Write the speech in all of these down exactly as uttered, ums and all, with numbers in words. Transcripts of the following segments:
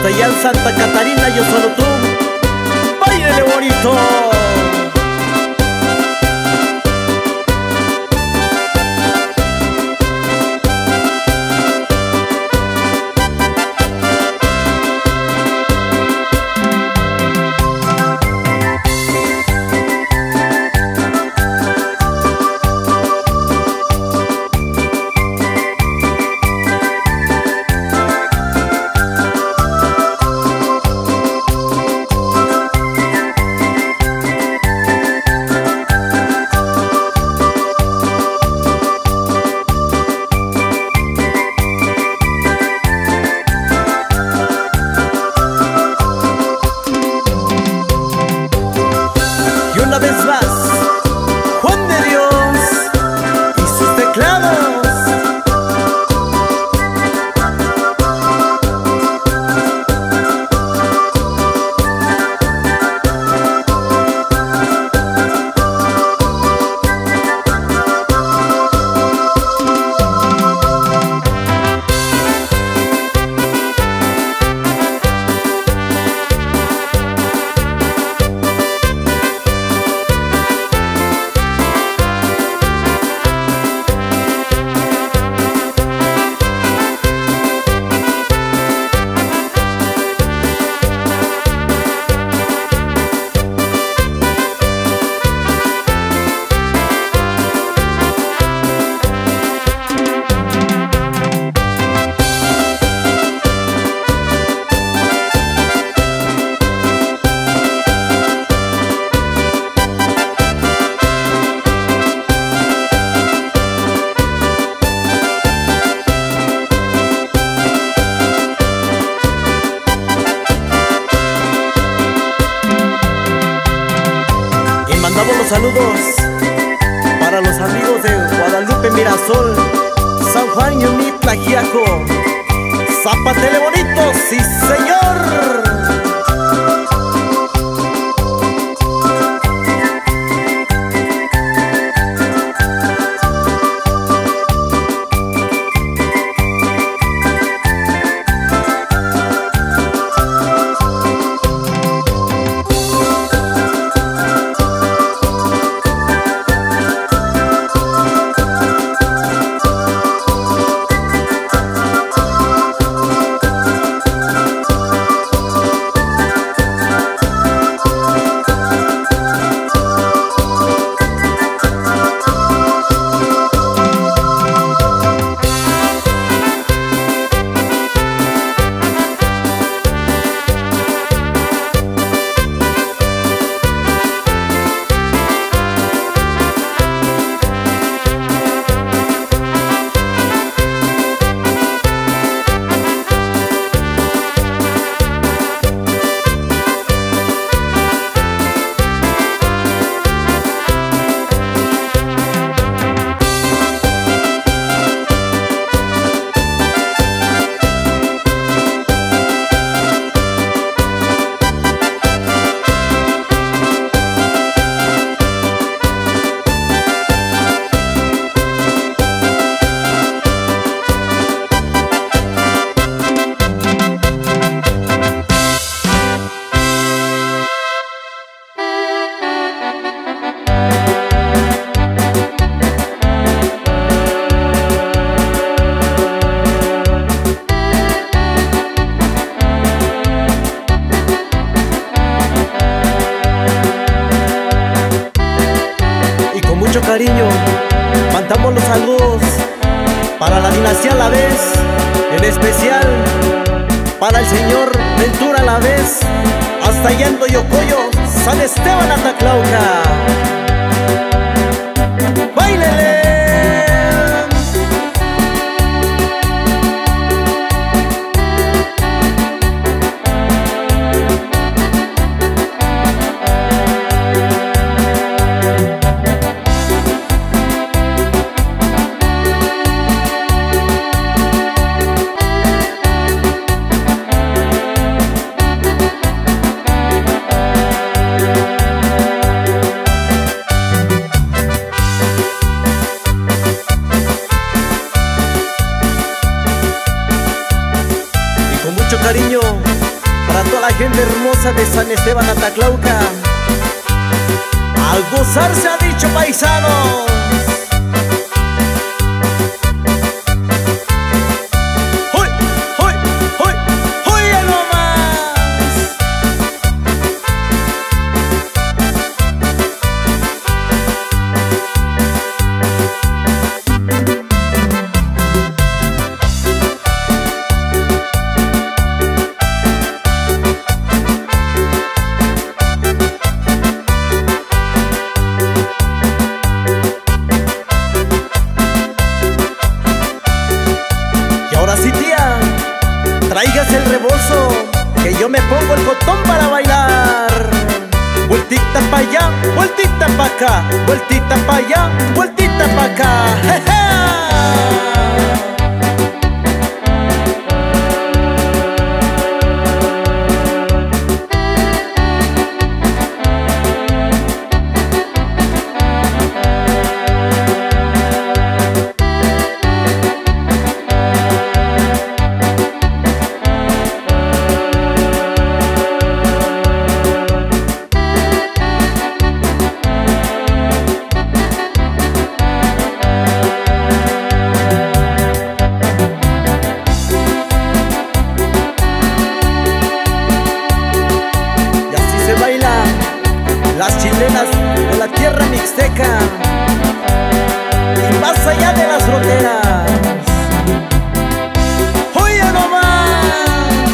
hasta allá en Santa Catarina, yo solo tú, báilele bonito. Una vez más, Juan de Dios y sus teclados. Mandamos los saludos para los amigos de Guadalupe, Mirasol, San Juan, Yumitla, Jiaco. Zapatele bonito, sí señor. Cariño, mandamos los saludos para la dinastía Alavés, en especial para el señor Ventura Alavés, hasta allá en Toyocoyo, San Esteban, Ataclauca. ¡Báilele! gente hermosa de San Esteban Ataclauca. Al gozar se ha dicho, paisanos. ¡Uy, uy, uy, uy, ya nomás! Traigas el rebozo, que yo me pongo el botón para bailar. Vueltita pa' allá, vueltita pa' acá, vueltita pa' allá, vueltita pa' acá. ¡Ja, ja! Las chilenas de la tierra mixteca y más allá de las fronteras. ¡Oye nomás!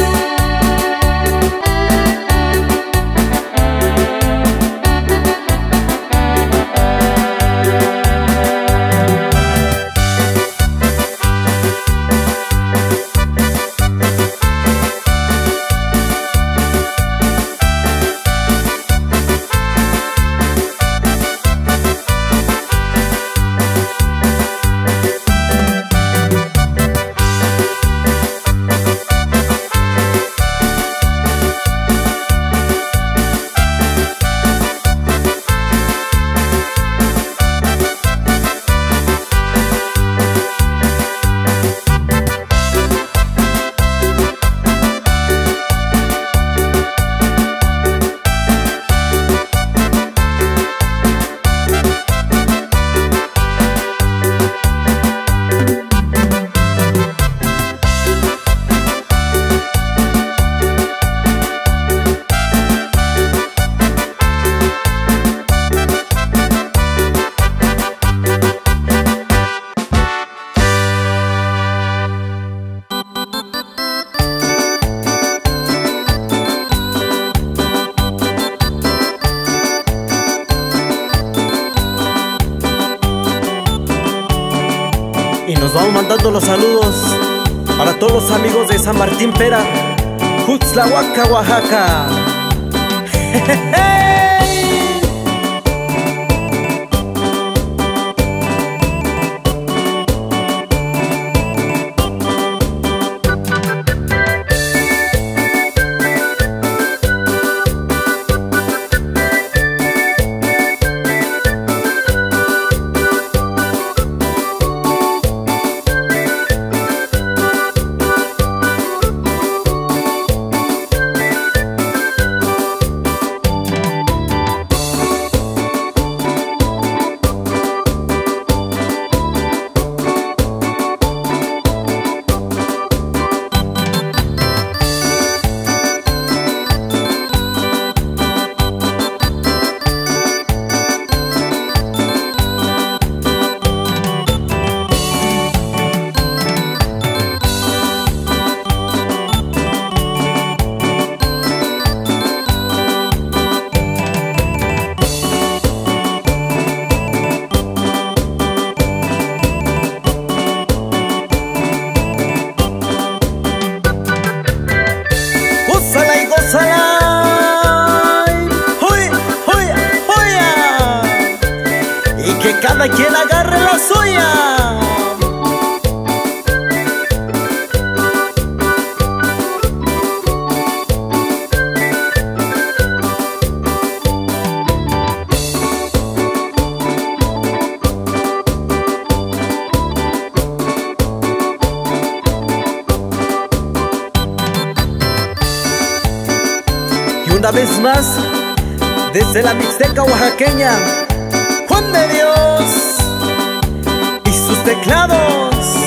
Y nos vamos mandando los saludos para todos los amigos de San Martín Pera, Juxtlahuaca, Oaxaca. Y que cada quien agarre la suya. una vez más, desde la Mixteca oaxaqueña, Juan de Dios y sus teclados.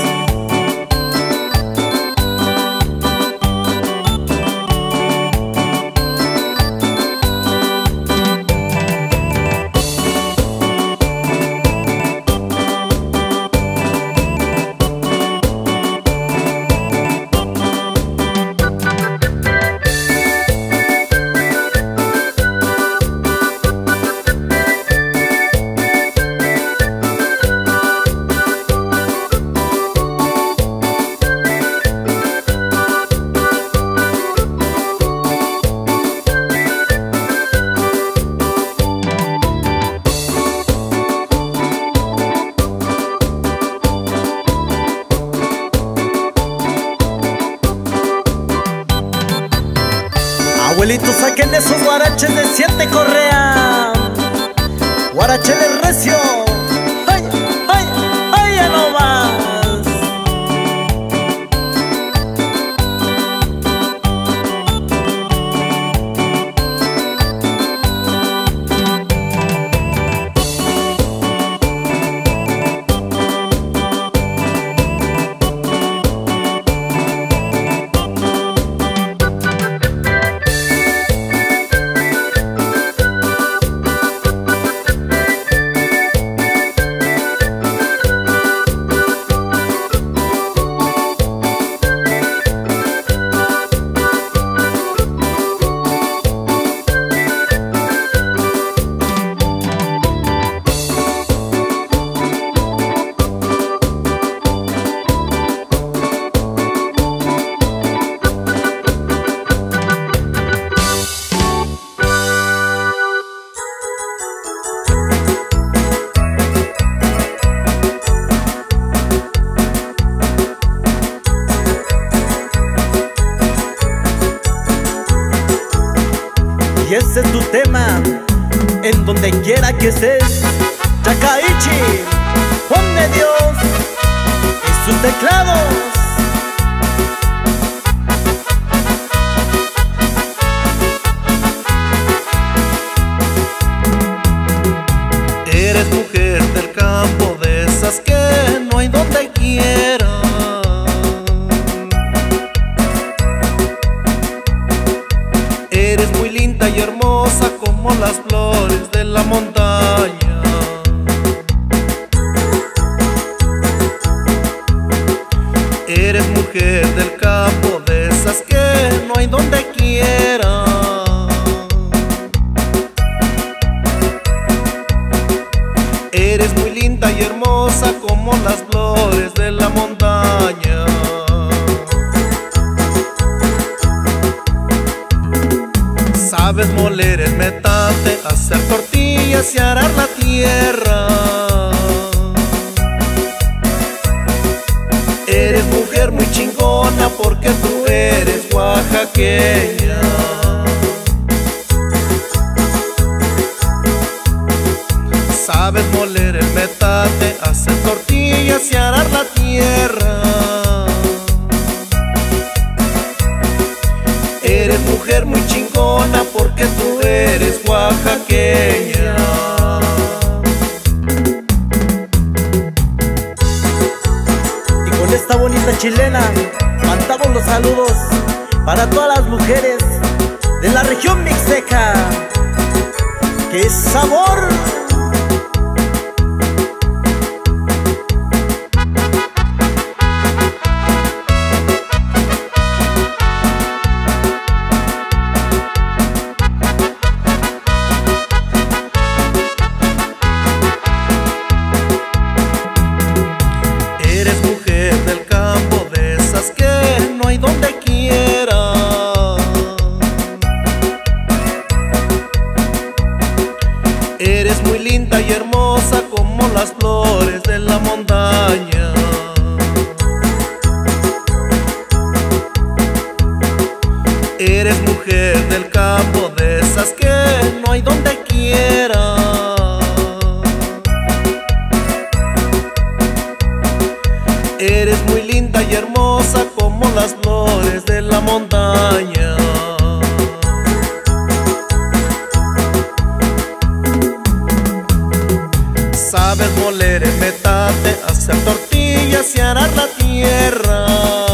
Abuelitos, saquen esos guaraches de siete correa, guaracheles recio, ay, ay, ay, ya no más. Y ese es tu tema, en donde quiera que estés. Chacaichi, Juan de Dios y sus teclados. Eres mujer del campo, de esas que no hay donde quiera. Eres muy linda y hermosa como las flores de la montaña. Eres mujer del campo, de esas que no hay donde quiera. Eres muy linda y hermosa como las flores de la montaña. Sabes moler el metate, hacer tortillas y arar la tierra. Eres mujer muy chingona porque tú eres oaxaqueña. Sabes moler el metate, hacer tortillas y arar la tierra. Eres mujer muy chingona porque tú eres oaxaqueña. Y con esta bonita chilena mandamos los saludos para todas las mujeres de la región mixteca. ¡Qué sabor! Eres mujer del campo, de esas que no hay donde quiera. Eres muy linda y hermosa como las flores de la montaña. Eres mujer del campo, de esas que no hay donde quiera. Eres muy linda y hermosa como las flores de la montaña. Sabes moler el metate, hacer tortillas y arar la tierra.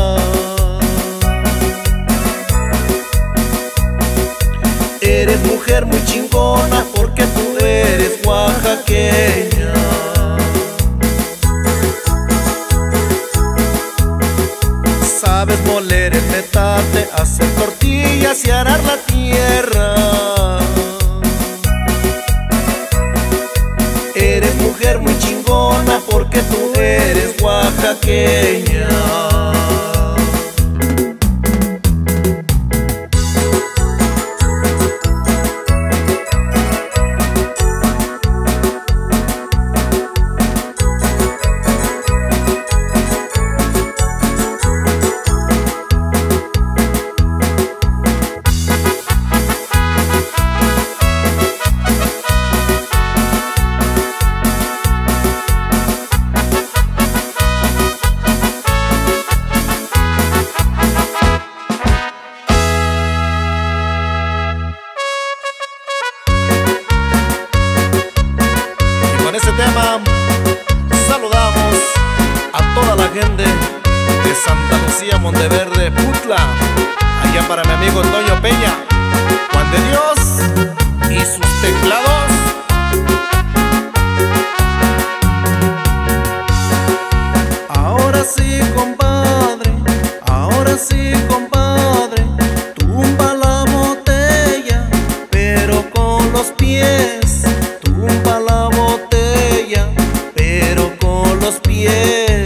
Eres mujer muy chingona porque tú eres oaxaqueña. Sabes moler el metate, hacer tortillas y arar la tierra. Eres mujer muy chingona porque tú eres oaxaqueña. Con este tema saludamos a toda la gente de Santa Lucía, Monteverde, Putla, allá para mi amigo Toño Peña, Juan de Dios y sus teclados. Ahora sí, compadre, ahora sí, compadre, tumba la botella, pero con los pies. Tumba la botella, pero con los pies.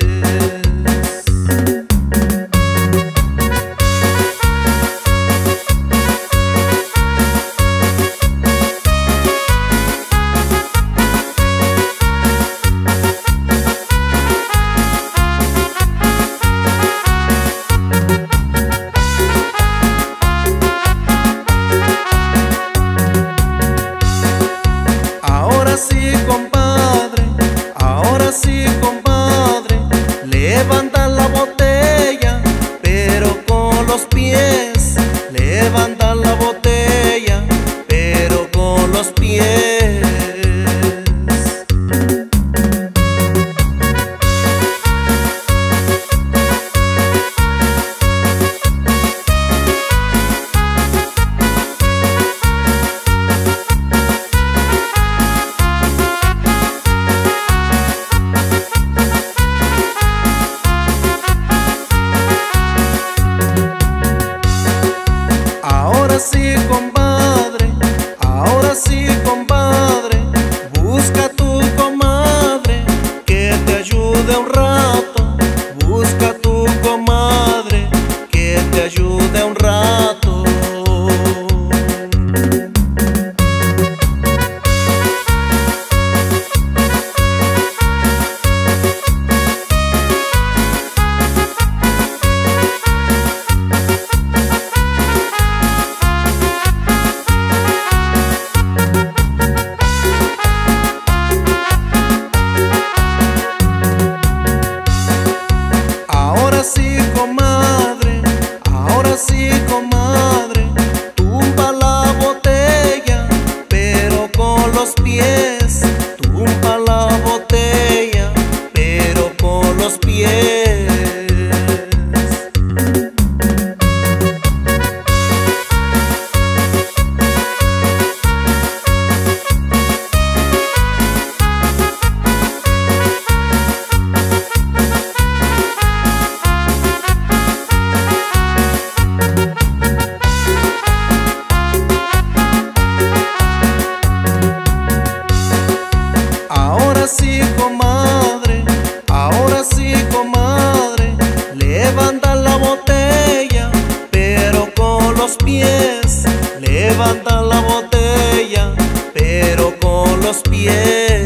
Ahora sí, compadre, ahora sí, compadre, levanta la botella, pero con los pies. Levanta la botella, pero con los pies. Ahora sí, compadre, ahora sí, compadre, busca a tu comadre que te ayude un rato. Busca a tu comadre que te ayude un rato. Ahora sí, comadre, ahora sí, comadre, tumba la botella, pero con los pies. Tumba la botella, pero con los pies. Ahora sí, comadre, ahora sí, comadre, levanta la botella, pero con los pies. Levanta la botella, pero con los pies.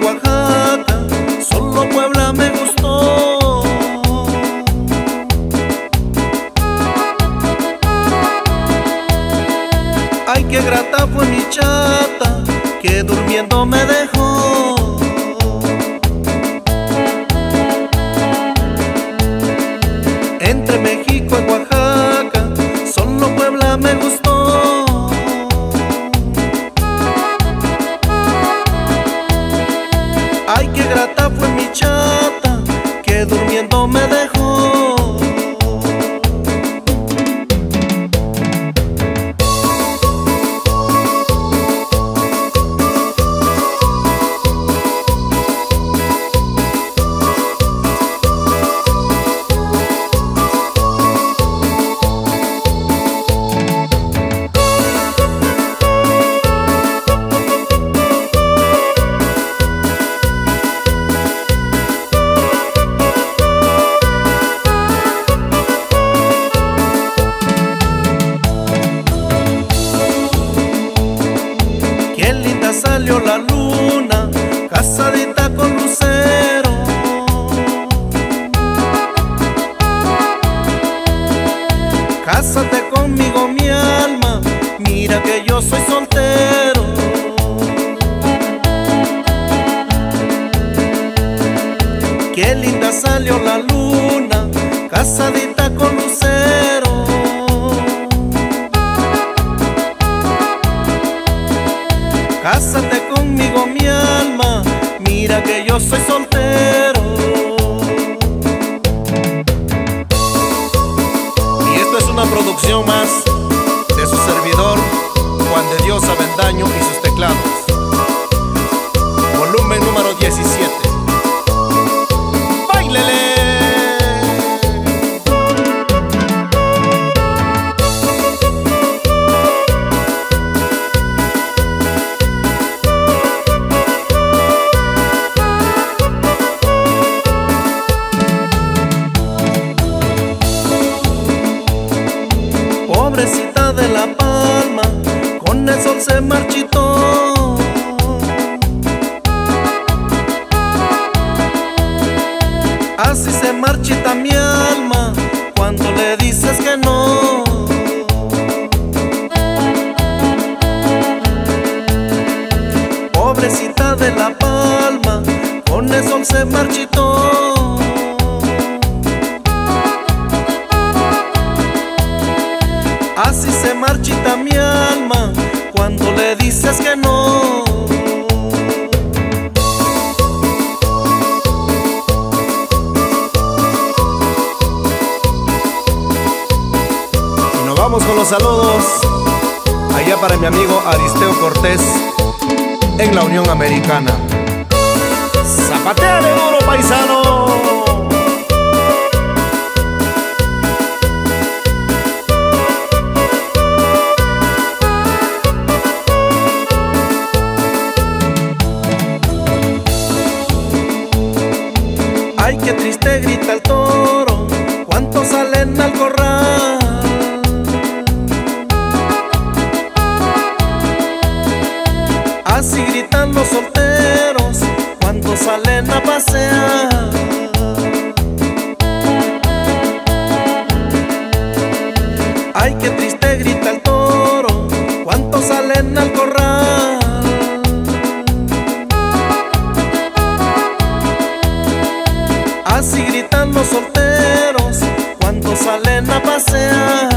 Oaxaca, solo Puebla me gustó. Ay, qué grata fue mi chata, que durmiendo me dejó. Entre México y Oaxaca, solo Puebla me gustó. Ay, qué grata fue mi chata, que durmiendo me dejó. Qué linda salió la luna, casadita con lucero. Cásate conmigo, mi alma, mira que yo soy soltero. Qué linda salió la luna, casadita con lucero. Cásate conmigo, mi alma, mira que yo soy soltero. Y esto es una producción más de su servidor, Juan de Dios Avendaño y sus teclados. Volumen número diecisiete. ¡Báilele! Pobrecita de La Palma, con el sol se marchitó. Así se marchita mi alma cuando le dices que no. Pobrecita de La Palma, con el sol se marchitó. Así se marchita mi alma cuando le dices que no. Y nos vamos con los saludos allá para mi amigo Aristeo Cortés en la Unión Americana. ¡Zapateale duro, paisano! Ay, qué triste grita el toro, cuántos salen al corral. Así gritan los solteros cuando salen a pasear. Ay, qué triste grita el toro, cuántos salen al corral. Así gritan los solteros cuando salen a pasear.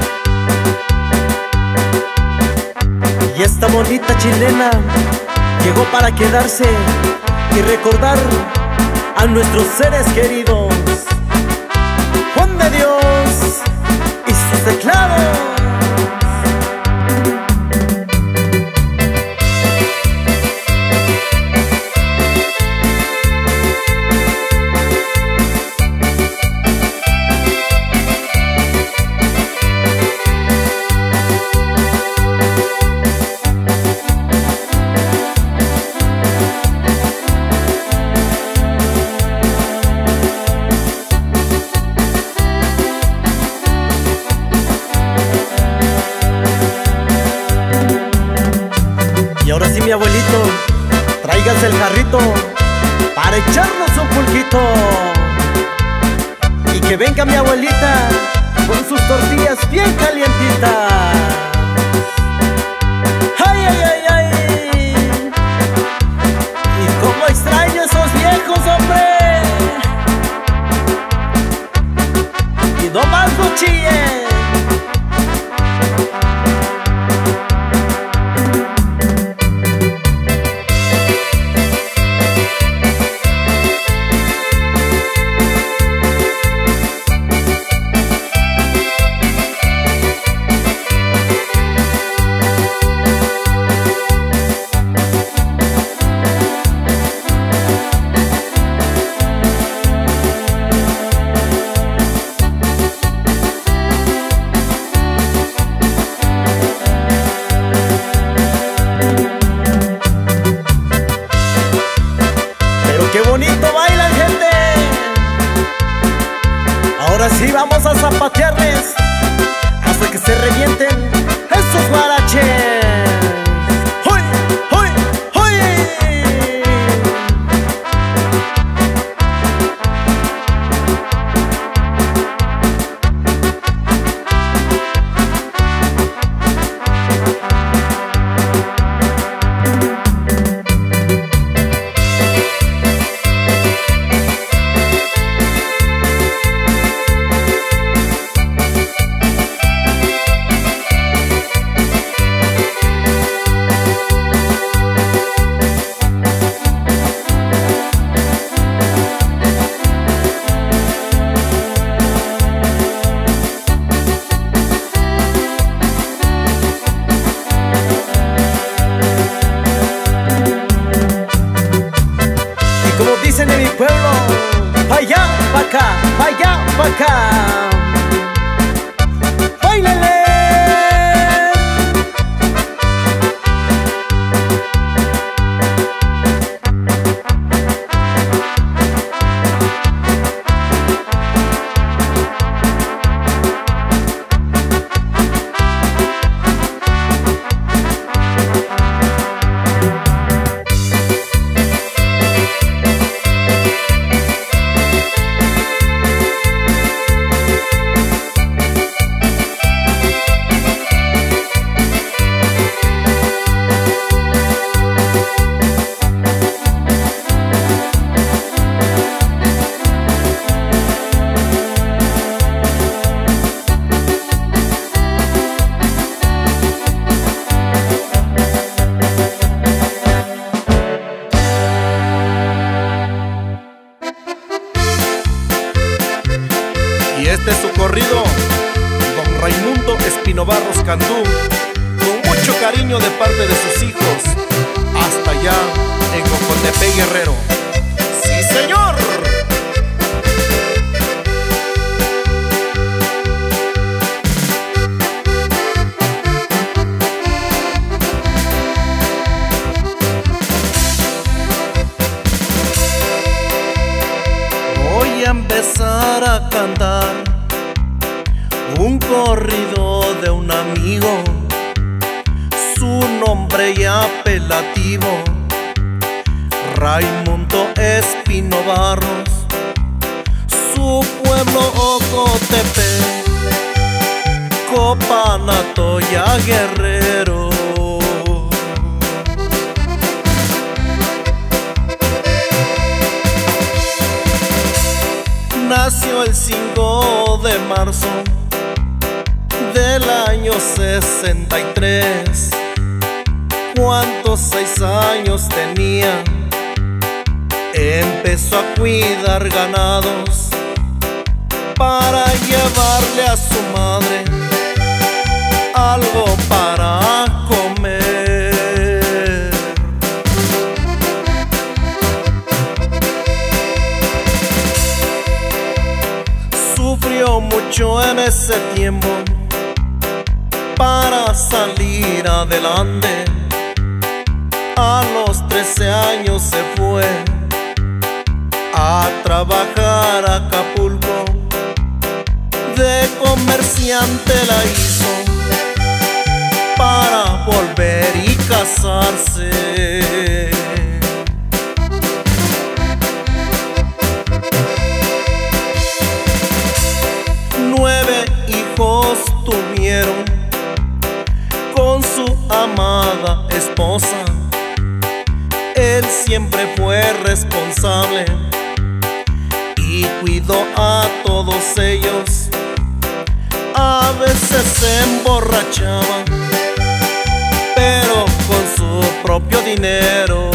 esta bonita chilena llegó llegó para quedarse y recordar a nuestros seres queridos. Juan de Dios y sus teclados. Y ahora sí, mi abuelito, tráigase el jarrito para echarnos un pulquito. Y que venga mi abuelita con sus tortillas bien calientitas. ¡Ay, ay, ay, ay! Y cómo extraño esos viejos, hombre. Y no más no chillen. ¡Qué bonito bailan, gente! Ahora sí vamos a zapatearles hasta que se revienten esos guaraches. ¡Hoy! ¡Hoy! ¡Hoy! Dicen en mi pueblo, pa' allá, pa' acá, pa' allá, pa' acá. ¡Báilale! Y este es su corrido, don Raimundo Espino Barros Candú, con mucho cariño de parte de sus hijos, hasta allá en Cocotepec, Guerrero. ¡Sí, señor! Voy a empezar a cantar un corrido de un amigo, su nombre y apelativo, Raimundo Espino Barros, su pueblo Ocotepec, Copanatoya, Guerrero. Nació el cinco de marzo del año sesenta y tres, Cuando seis años tenía, empezó a cuidar ganados para llevarle a su madre algo para comer. Sufrió mucho en ese tiempo para salir adelante. A los trece años se fue a trabajar a Acapulco. De comerciante la hizo para volver y casarse. Nueve hijos tuvieron con su amada esposa. Él siempre fue responsable y cuidó a todos ellos. A veces se emborrachaba, pero con su propio dinero.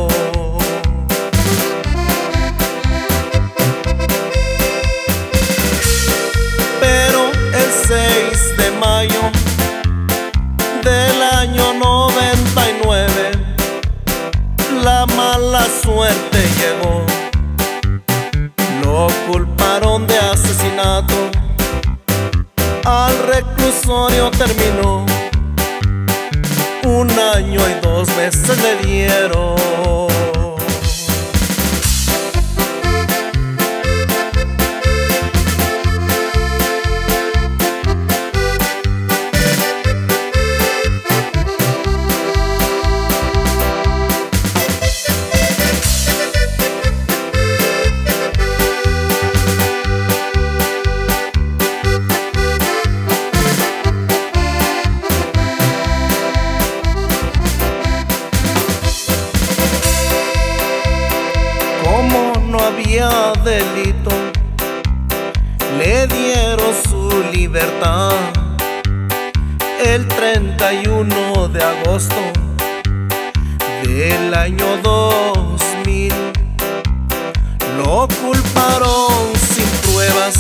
Pero el seis de mayo del año noventa y nueve, la mala suerte llegó. Lo culparon de asesinato, al reclusorio terminó. Un año y dos meses le dieron. Como no había delito, le dieron su libertad. El treinta y uno de agosto del año dos mil, lo culparon sin pruebas,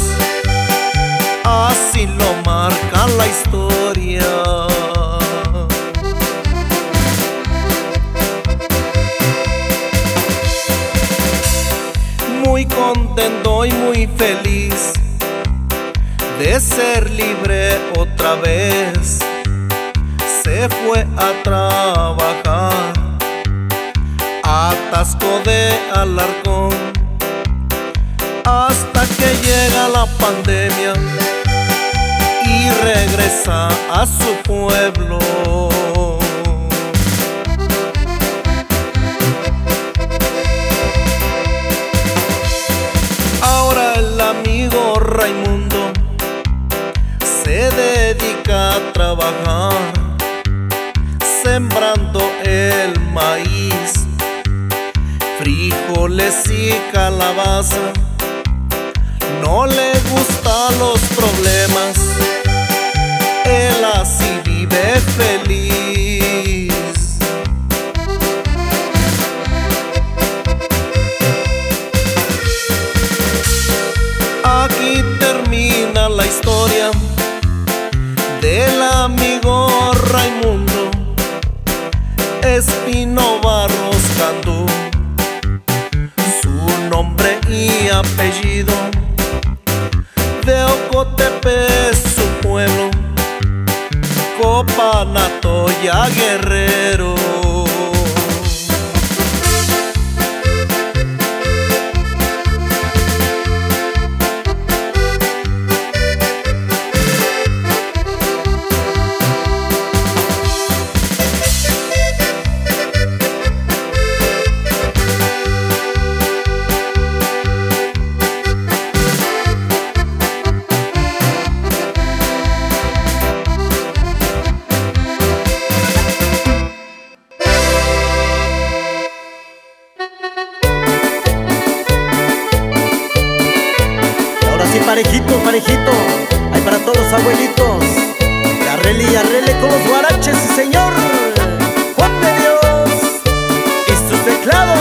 así lo marca la historia. Muy contento y muy feliz de ser libre otra vez, se fue a trabajar a Atasco de Alarcón, hasta que llega la pandemia y regresa a su pueblo. Amigo Raimundo se dedica a trabajar, sembrando el maíz, frijoles y calabaza. No le gustan los problemas, él así vive feliz. Aquí termina la historia del amigo Raimundo Espino Barros Candú. Su nombre y apellido, de Ocotepe su pueblo, Copanatoya Guerrero. Parejito, parejito, hay para todos los abuelitos. Y arrele y arrele con los guaraches, sí señor. Juan de sus teclados.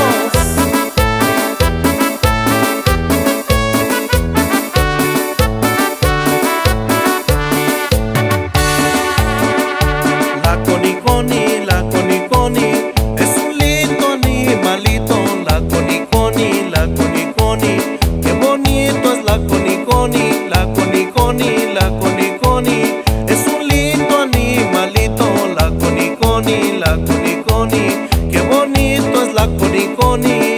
La Connie Connie, la Connie Connie, es un lindo animalito. La Connie Connie, la Connie Connie, qué bonito es la Connie Connie. La Connie Connie, la Connie Connie, es un lindo animalito. La Connie Connie, la Connie Connie, qué bonito es la Connie Connie.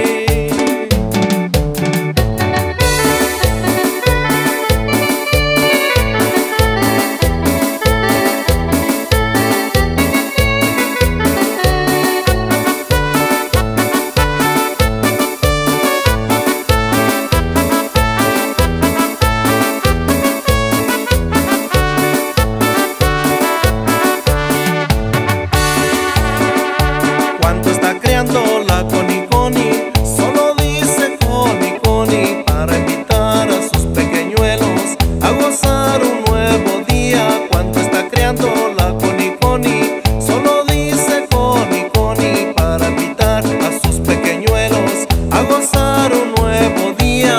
Cuando está creando la Connie Connie, solo dice Connie Connie para invitar a sus pequeñuelos a gozar un nuevo día. Cuando está creando la Connie Connie, solo dice Connie Connie para invitar a sus pequeñuelos a gozar un nuevo día.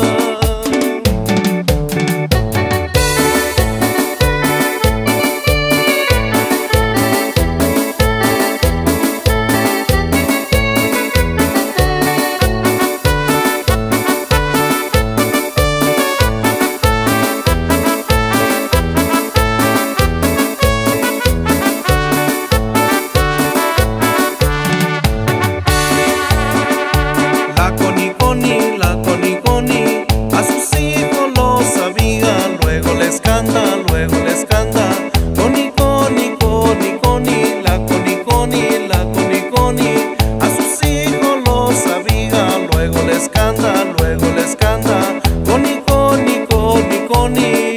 La Connie Connie, la Connie Connie, a sus hijos los aviga, luego les canta, luego les canta. Connie Connie, Connie Connie, la Connie Connie, la Connie Connie, a sus hijos los aviga, luego les canta, luego les canta. Connie Connie, Connie Connie.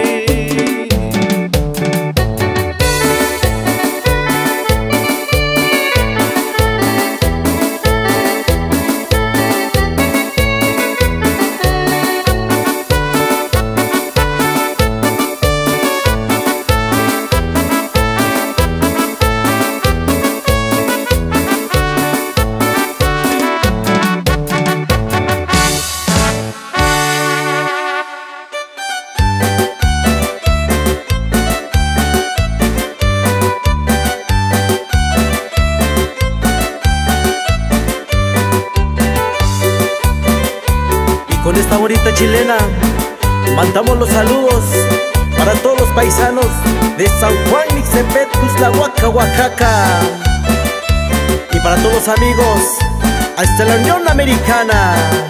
Con esta bonita chilena mandamos los saludos para todos los paisanos de San Juan Ixtepec, Cuxtlahuaca, Oaxaca, y para todos los amigos hasta la Unión Americana.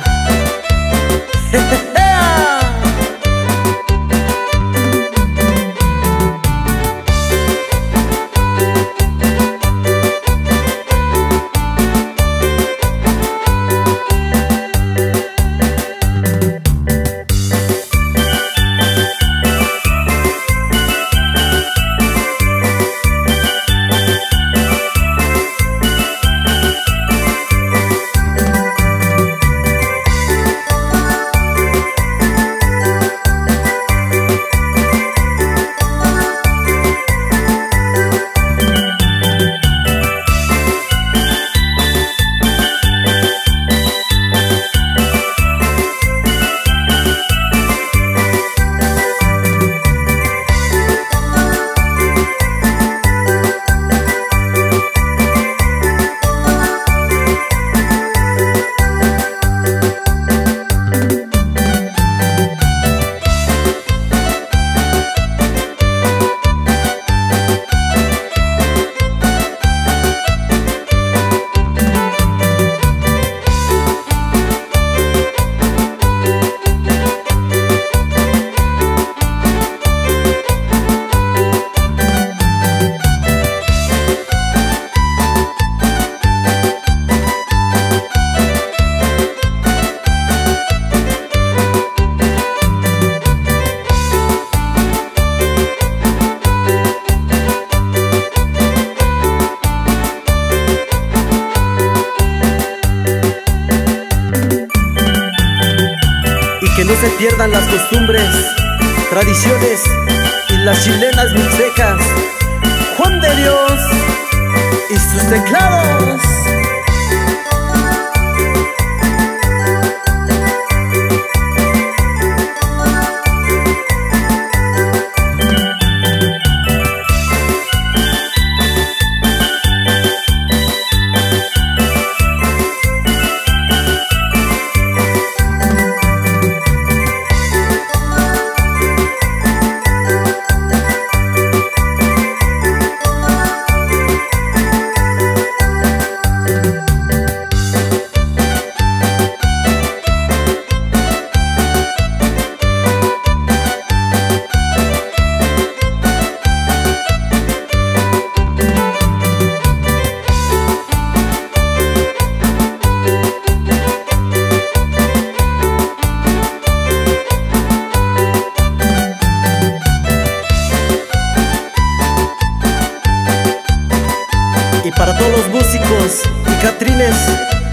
que no se pierdan las costumbres, tradiciones y las chilenas mixtecas. Juan de Dios y sus teclados.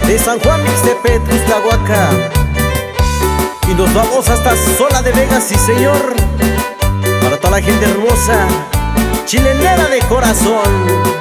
de San Juan Mixtepec, Tlahuaca. Y nos vamos hasta Sola de Vega, sí señor. Para toda la gente hermosa, chilenera de corazón.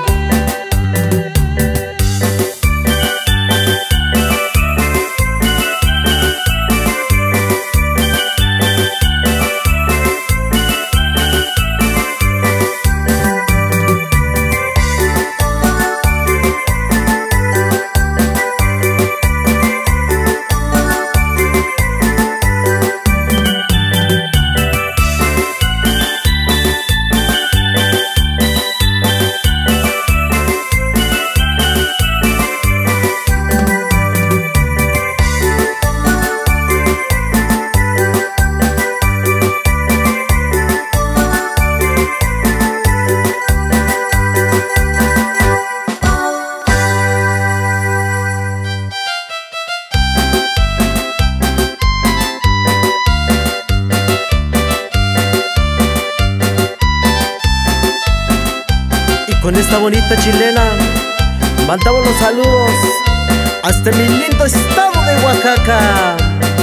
Con esta bonita chilena mandamos los saludos hasta mi lindo estado de Oaxaca.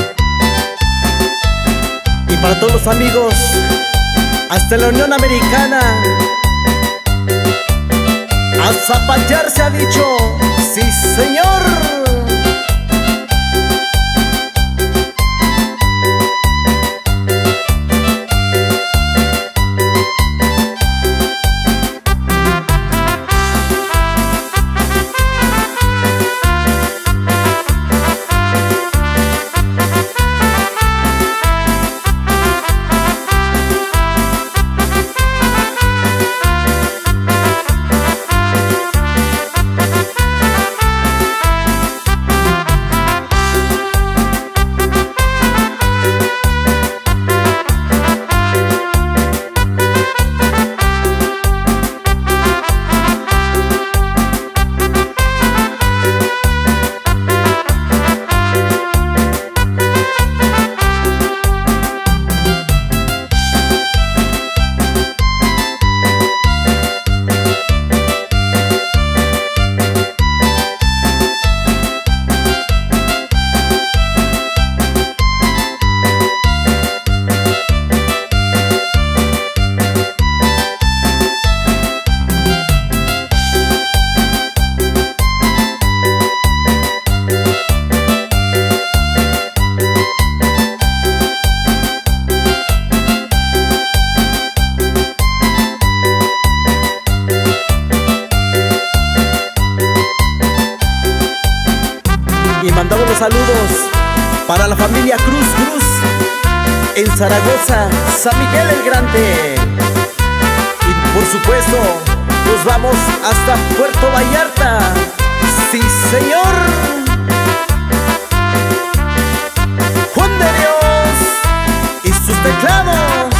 Y para todos los amigos hasta la Unión Americana, a zapatear se ha dicho, sí señor. Y mandamos los saludos para la familia Cruz Cruz en Zaragoza, San Miguel el Grande. Y por supuesto nos vamos hasta Puerto Vallarta, sí señor. Juan de Dios y sus teclados.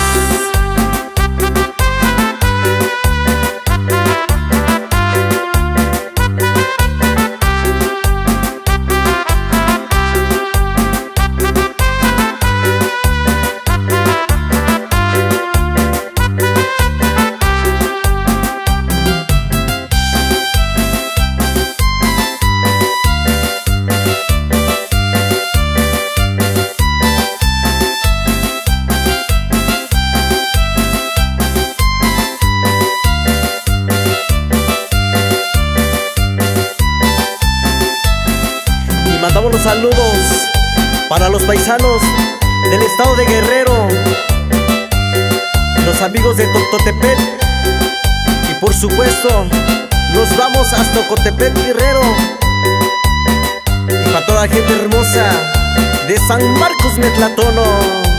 Mandamos los saludos para los paisanos del estado de Guerrero, los amigos de Tototepec, y por supuesto nos vamos hasta Ocotepec, Guerrero, y para toda la gente hermosa de San Marcos, Metlatono.